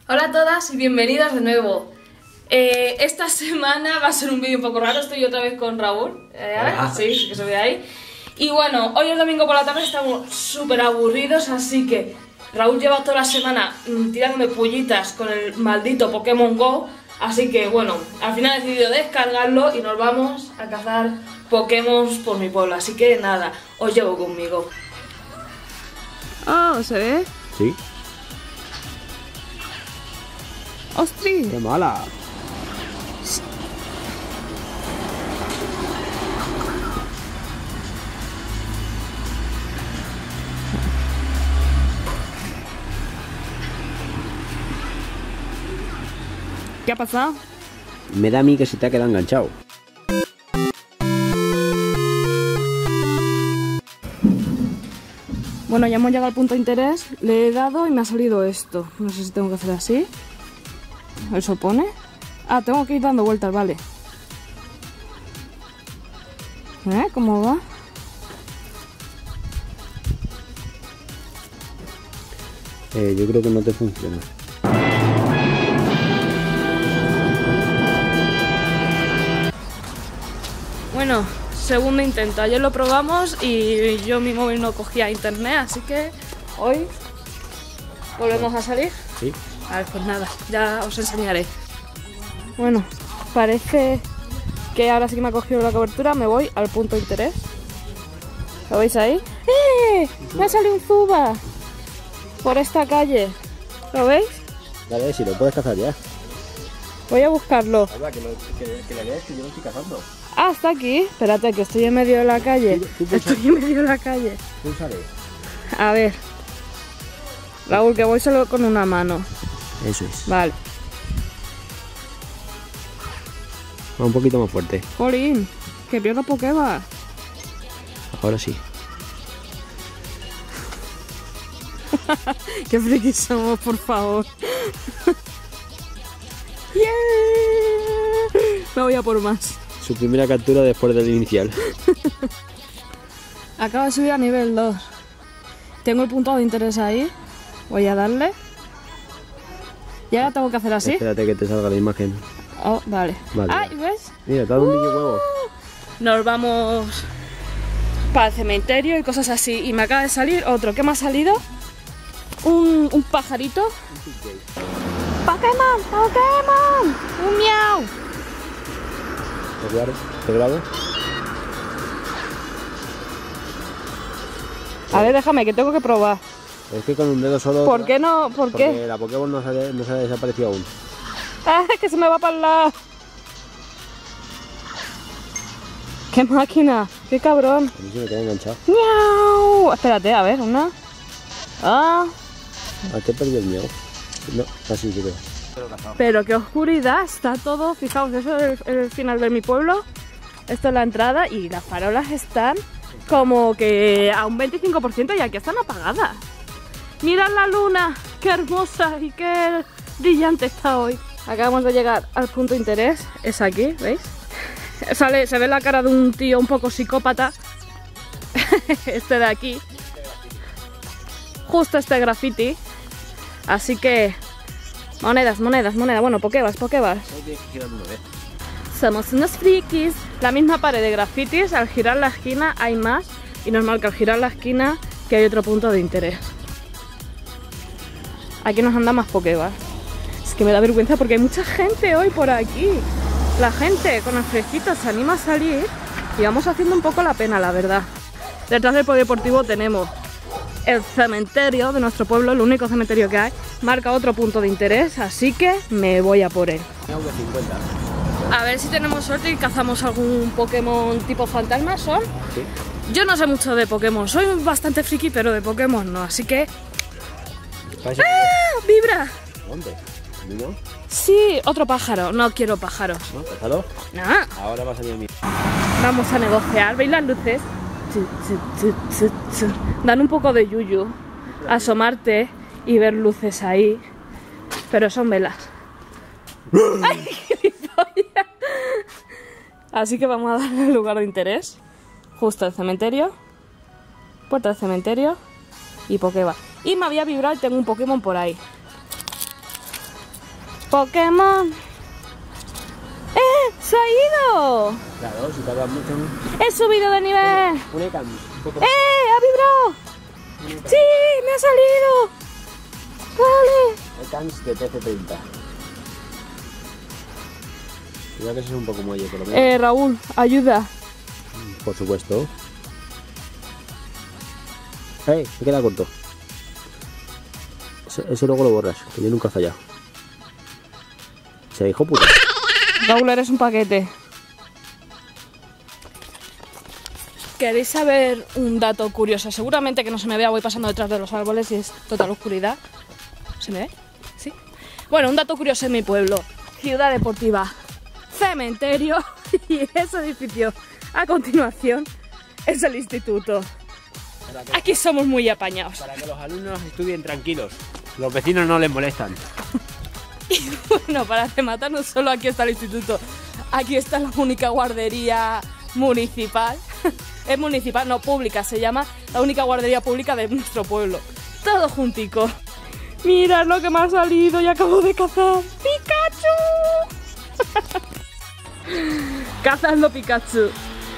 Hola a todas y bienvenidas de nuevo. Esta semana va a ser un vídeo un poco raro, estoy otra vez con Raúl. Sí, que se ve ahí. Y bueno, hoy es domingo por la tarde, estamos súper aburridos, así que Raúl lleva toda la semana tirándome pullitas con el maldito Pokémon GO. Así que bueno, al final he decidido descargarlo y nos vamos a cazar Pokémon por mi pueblo. Así que nada, os llevo conmigo. Oh, ¿se ve? Sí. ¡Ostras! ¡Qué mala! ¿Qué ha pasado? Me da a mí que se te ha quedado enganchado. Bueno, ya hemos llegado al punto de interés, le he dado y me ha salido esto. No sé si tengo que hacer así. ¿Eso pone? Ah, tengo que ir dando vueltas, vale. ¿Cómo va? Yo creo que no te funciona. Bueno, segundo intento. Ayer lo probamos y yo mi móvil no cogía internet, así que hoy volvemos a salir. Sí. A ver, pues nada, ya os enseñaré. Bueno, parece que ahora sí que me ha cogido la cobertura. Me voy al punto de interés. ¿Lo veis ahí? ¡Eh! Me ha salido un Zuba por esta calle. ¿Lo veis? Dale, si lo puedes cazar ya. Voy a buscarlo. Habla, que le veas que yo lo estoy cazando. Ah, está aquí. Espérate, que estoy en medio de la calle. Estoy en medio de la calle. Púlsale. A ver. Raúl, que voy solo con una mano. Eso es. Vale. Va un poquito más fuerte. Jolín, que pierdo Pokéball. Ahora sí. Qué frikis somos, por favor. Yeah. Me voy a por más. Su primera captura después del inicial. Acabo de subir a nivel 2. Tengo el punto de interés ahí. Voy a darle. Y ahora tengo que hacer así. Espérate que te salga la imagen. Oh, vale. Vale. Ay, ¿ves? Mira, te ha dado un niño huevo. Nos vamos para el cementerio y cosas así. Y me acaba de salir otro. ¿Qué me ha salido? Un pajarito. ¡Pokémon! ¡Pokémon! ¡Un miau! ¿Te grabo? A ver, déjame, que tengo que probar. Es que con un dedo solo... ¿Por qué no? ¿Por qué? Porque la Pokémon no se ha desaparecido aún. ¡Ah, que se me va para el lado! ¡Qué máquina! ¡Qué cabrón! A mí se me queda enganchado. ¡Miau! Espérate, a ver, una... ¡Ah! ¿A qué perdió el miedo? No, así creo. Pero qué oscuridad, está todo. Fijaos, eso es el final de mi pueblo. Esto es la entrada y las farolas están como que a un 25% y aquí están apagadas. Mirad la luna, qué hermosa y qué brillante está hoy. Acabamos de llegar al punto de interés, es aquí, ¿veis? Se ve la cara de un tío un poco psicópata. Este de aquí. Justo este graffiti. Así que... Monedas. Bueno, Pokéballs. Somos unos frikis. La misma pared de grafitis, al girar la esquina hay más. Y normal que al girar la esquina que hay otro punto de interés. Aquí nos anda más Pokéballs. Es que me da vergüenza porque hay mucha gente hoy por aquí. La gente con el fresquito se anima a salir. Y vamos haciendo un poco la pena, la verdad. Detrás del polideportivo tenemos el cementerio de nuestro pueblo, el único cementerio que hay. Marca otro punto de interés, así que me voy a por él. A ver si tenemos suerte y cazamos algún Pokémon tipo fantasma, ¿son? Sí. Yo no sé mucho de Pokémon, soy bastante friki, pero de Pokémon no, así que... ¡Ah! ¡Vibra! ¿Dónde? ¿No? Sí, otro pájaro, no quiero pájaros. ¿No? ¿Pájaro? No. Ahora va a salir a mí. Vamos a negociar, ¿veis las luces? Dan un poco de yuyu asomarte y ver luces ahí, pero son velas. ¡Ay, gilipollas! Así que vamos a darle el lugar de interés. Justo el cementerio, puerta del cementerio y Pokéball. Y me había vibrado y tengo un Pokémon por ahí. Pokémon. ¡Se ha ido! Claro, si tardas mucho. He subido de nivel. Un Ekans. ¡Ha vibrado! ¡Sí! ¡Me ha salido! ¡Vale! Ekans de TC30. Cuidado que ese es un poco muelle, por lo menos. Raúl, ayuda. Por supuesto. Me queda corto. Ese luego lo borras, que yo nunca he fallado. Se dijo puta. Raúl, eres un paquete. ¿Queréis saber un dato curioso? Seguramente que no se me vea, voy pasando detrás de los árboles y es total oscuridad. ¿Se me ve? ¿Sí? Bueno, un dato curioso en mi pueblo. Ciudad deportiva, cementerio y ese edificio a continuación es el instituto. Aquí somos muy apañados. Para que los alumnos estudien tranquilos. Los vecinos no les molestan. Y bueno, para rematar, no solo aquí está el instituto, aquí está la única guardería municipal. Es municipal, no pública, se llama la única guardería pública de nuestro pueblo. Todo juntico. Mirad lo que me ha salido y acabo de cazar. ¡Pikachu! Cazando Pikachu.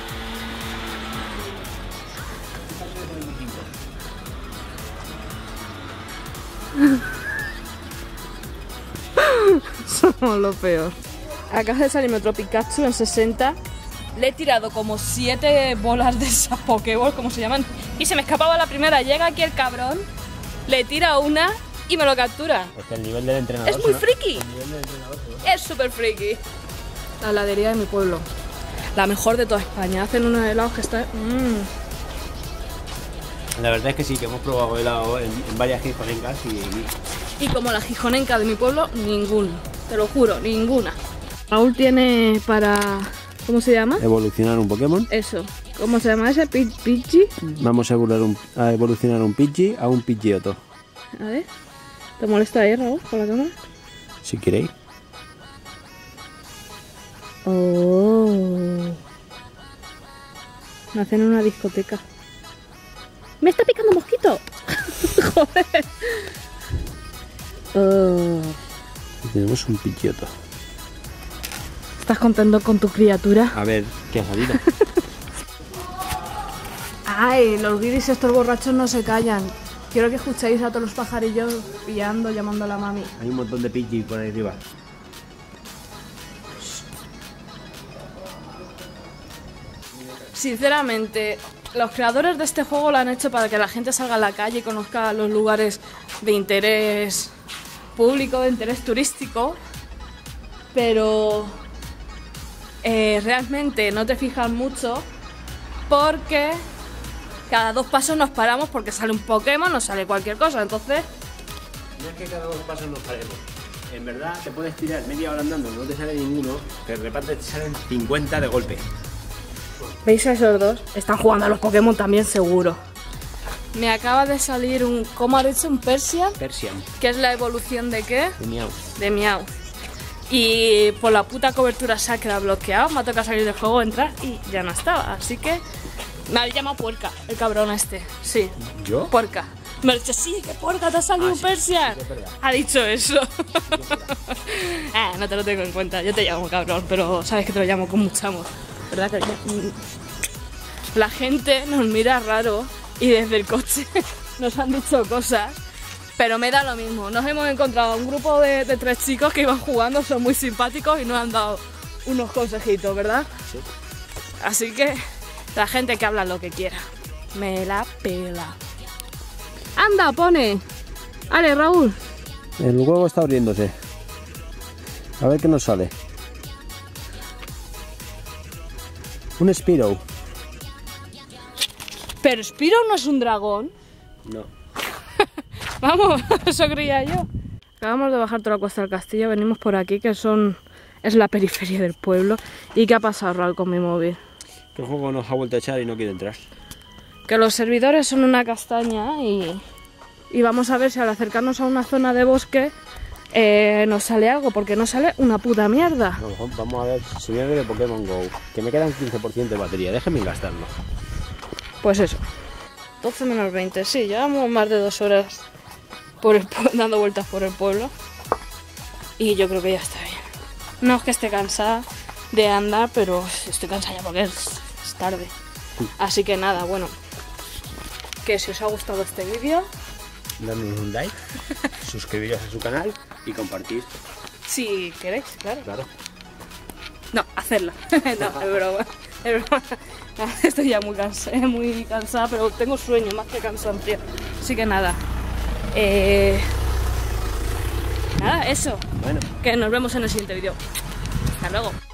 Somos lo peor. Acaba de salirme otro Pikachu en 60. Le he tirado como 7 bolas de esas Pokéball, como se llaman, y se me escapaba la primera. Llega aquí el cabrón, le tira una y me lo captura. Porque el nivel del entrenador... Es muy friki. Es súper friki. La heladería de mi pueblo. La mejor de toda España. Hacen unos helados que están... La verdad es que sí, que hemos probado helado en varias gijonencas y como la gijonenca de mi pueblo, ninguna. Te lo juro, ninguna. Raúl tiene para... ¿Cómo se llama? Evolucionar un Pokémon. Eso. ¿Cómo se llama ese? ¿Pidgey? Vamos a evolucionar un Pidgey a un Pidgeotto. A ver. ¿Te molesta ahí, Raúl, con la cámara? Si queréis. Oh. Me hacen en una discoteca. ¡Me está picando mosquito! ¡Joder! Oh. Y tenemos un Pidgeotto. ¿Estás contento con tu criatura? A ver, ¿qué ha salido? Ay, los guiris estos borrachos no se callan. Quiero que escuchéis a todos los pajarillos pillando, llamando a la mami. Hay un montón de Pidgey por ahí arriba. Sinceramente, los creadores de este juego lo han hecho para que la gente salga a la calle y conozca los lugares de interés público, de interés turístico, pero realmente no te fijas mucho porque cada 2 pasos nos paramos porque sale un Pokémon o sale cualquier cosa, entonces... No es que cada 2 pasos nos paremos. En verdad te puedes tirar media hora andando, no te sale ninguno, pero de repente te salen 50 de golpe. ¿Veis a esos dos? Están jugando a los Pokémon también seguro. Me acaba de salir un... ¿Cómo ha dicho? ¿Un Persian? Persian. ¿Qué es la evolución de qué? De Meowth. De Meowth. Y por la puta cobertura se ha quedado bloqueado. Me ha tocado salir del juego, entrar y ya no estaba. Así que me ha llamado puerca el cabrón este. Sí. ¿Yo? Puerca. Me ha dicho, sí, que puerca, te ha salido un Persian. Sí, es verdad. Ha dicho eso. No te lo tengo en cuenta. Yo te llamo cabrón, pero sabes que te lo llamo con mucho amor. ¿Verdad que la gente nos mira raro y desde el coche nos han dicho cosas, pero me da lo mismo. Nos hemos encontrado un grupo de 3 chicos que iban jugando, son muy simpáticos y nos han dado unos consejitos, ¿verdad? Sí. Así que la gente que habla lo que quiera, me la pela. Anda, pone. Ale, Raúl. El huevo está abriéndose. A ver qué nos sale. Un Spearow. Pero Spearow no es un dragón. No. Vamos, eso creía yo. Acabamos de bajar toda la cuesta del castillo, venimos por aquí, que es la periferia del pueblo. ¿Y qué ha pasado, Raúl, con mi móvil? Que el juego nos ha vuelto a echar y no quiere entrar. Que los servidores son una castaña y vamos a ver si al acercarnos a una zona de bosque nos sale algo, porque no sale una puta mierda. Vamos a ver si viene de Pokémon GO, que me quedan 15% de batería, déjenme gastarlo. Pues eso, 12 menos 20, sí, llevamos más de 2 horas dando vueltas por el pueblo. Y yo creo que ya está bien. No es que esté cansada de andar, pero estoy cansada ya porque es tarde. Así que nada, bueno. Que si os ha gustado este vídeo, dadnos un like, suscribiros a su canal y compartir. si queréis, claro. Claro. No, hacerla. No, es broma. Es broma. Estoy ya muy cansada, pero tengo sueño más que cansancio. Así que nada. Nada, eso. Bueno. Que nos vemos en el siguiente vídeo. Hasta luego.